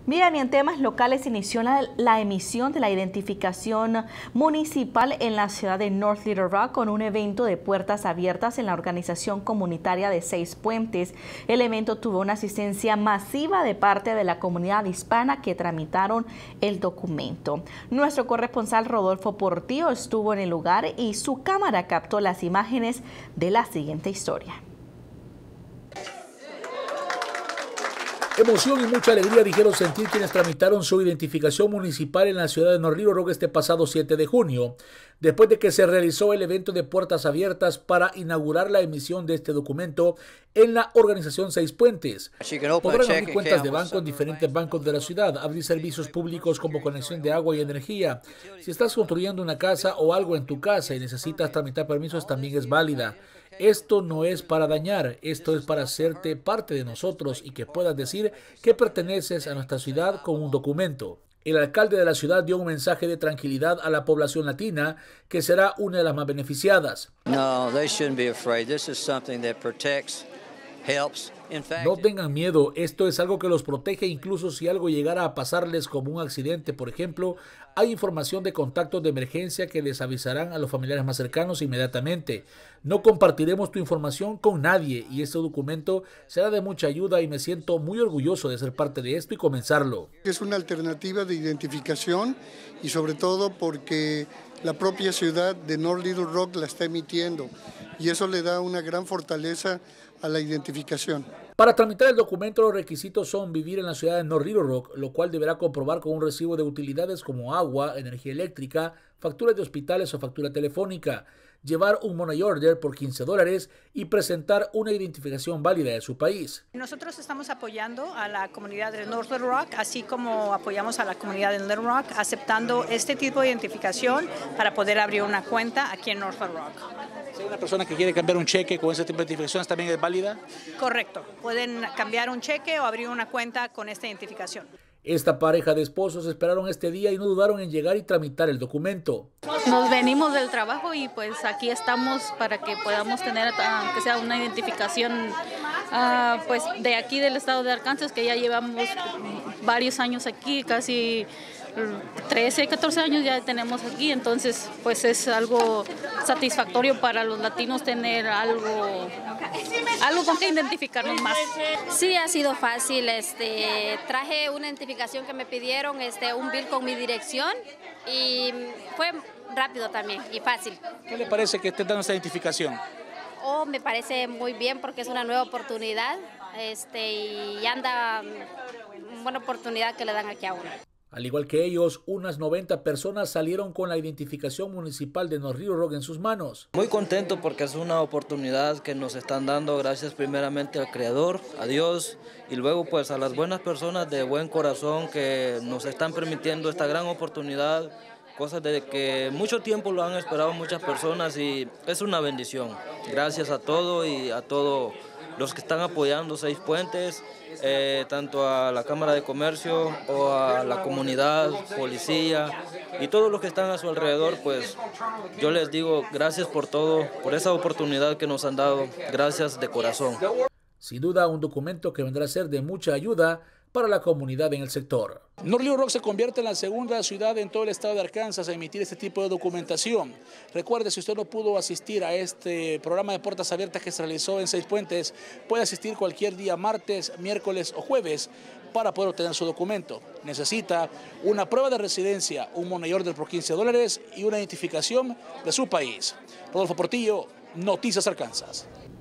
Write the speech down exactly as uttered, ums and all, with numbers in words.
Bien, y en temas locales inició la, la emisión de la identificación municipal en la ciudad de North Little Rock con un evento de puertas abiertas en la organización comunitaria de Seis Puentes. El evento tuvo una asistencia masiva de parte de la comunidad hispana que tramitaron el documento. Nuestro corresponsal Rodolfo Portillo estuvo en el lugar y su cámara captó las imágenes de la siguiente historia. Emoción y mucha alegría dijeron sentir quienes tramitaron su identificación municipal en la ciudad de North Little Rock este pasado siete de junio, después de que se realizó el evento de puertas abiertas para inaugurar la emisión de este documento en la organización Seis Puentes. Podrán abrir cuentas de banco en diferentes bancos de la ciudad, abrir servicios públicos como conexión de agua y energía. Si estás construyendo una casa o algo en tu casa y necesitas tramitar permisos, también es válida. Esto no es para dañar, esto es para hacerte parte de nosotros y que puedas decir que perteneces a nuestra ciudad con un documento. El alcalde de la ciudad dio un mensaje de tranquilidad a la población latina, que será una de las más beneficiadas. No, they shouldn't be afraid. This is something that protects, helps. No tengan miedo, esto es algo que los protege incluso si algo llegara a pasarles como un accidente, por ejemplo. Hay información de contactos de emergencia que les avisarán a los familiares más cercanos inmediatamente. No compartiremos tu información con nadie y este documento será de mucha ayuda y me siento muy orgulloso de ser parte de esto y comenzarlo. Es una alternativa de identificación y sobre todo porque la propia ciudad de North Little Rock la está emitiendo y eso le da una gran fortaleza a la identificación. Para tramitar el documento, los requisitos son vivir en la ciudad de North Little Rock, lo cual deberá comprobar con un recibo de utilidades como agua, energía eléctrica, facturas de hospitales o factura telefónica, llevar un money order por quince dólares y presentar una identificación válida de su país. Nosotros estamos apoyando a la comunidad de North Little Rock, así como apoyamos a la comunidad de Little Rock, aceptando este tipo de identificación para poder abrir una cuenta aquí en North Little Rock. Si hay una persona que quiere cambiar un cheque con ese tipo de identificación, ¿también es válida? Correcto, pueden cambiar un cheque o abrir una cuenta con esta identificación. Esta pareja de esposos esperaron este día y no dudaron en llegar y tramitar el documento. Nos venimos del trabajo y pues aquí estamos para que podamos tener, aunque sea una identificación uh, pues de aquí del estado de Arkansas, que ya llevamos varios años aquí, casi trece, catorce años ya tenemos aquí, entonces pues es algo satisfactorio para los latinos tener algo, algo con que identificarnos más. Sí, ha sido fácil. Este, traje una identificación que me pidieron, este, un bill con mi dirección y fue rápido también y fácil. ¿Qué le parece que esté dando esta identificación? Oh, me parece muy bien porque es una nueva oportunidad este, y anda una buena oportunidad que le dan aquí a uno. Al igual que ellos, unas noventa personas salieron con la identificación municipal de North Little Rock en sus manos. Muy contento porque es una oportunidad que nos están dando, gracias primeramente al Creador, a Dios, y luego pues a las buenas personas de buen corazón que nos están permitiendo esta gran oportunidad, cosas de que mucho tiempo lo han esperado muchas personas y es una bendición. Gracias a todo y a todos los que están apoyando Seis Puentes, eh, tanto a la Cámara de Comercio o a la comunidad, policía y todos los que están a su alrededor, pues yo les digo gracias por todo, por esa oportunidad que nos han dado, gracias de corazón. Sin duda un documento que vendrá a ser de mucha ayuda para la comunidad en el sector. North Little Rock se convierte en la segunda ciudad en todo el estado de Arkansas a emitir este tipo de documentación. Recuerde, si usted no pudo asistir a este programa de puertas abiertas que se realizó en Seis Puentes, puede asistir cualquier día, martes, miércoles o jueves, para poder obtener su documento. Necesita una prueba de residencia, un money order por quince dólares y una identificación de su país. Rodolfo Portillo, Noticias Arkansas.